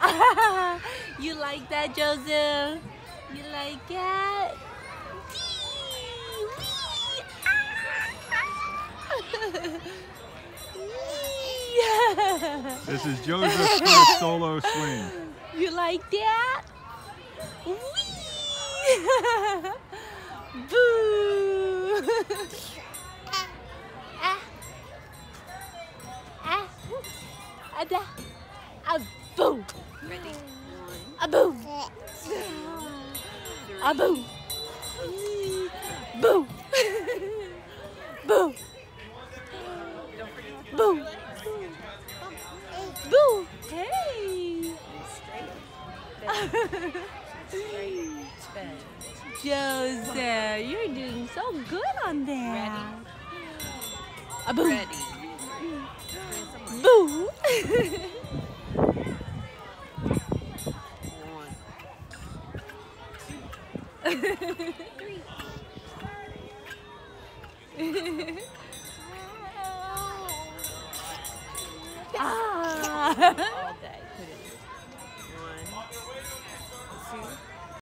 You like that, Joseph? You like that? This is Joseph's first solo swing. You like that? Whee! Boo! Ah! Ah! Ada! Ah! Boo! Ready? Ah! Boo! Ah! Boo! Boo! Boo! Boo! Boo! Hey! Joseph, you're doing so good on there. A boo. Ready. Boo. Ah.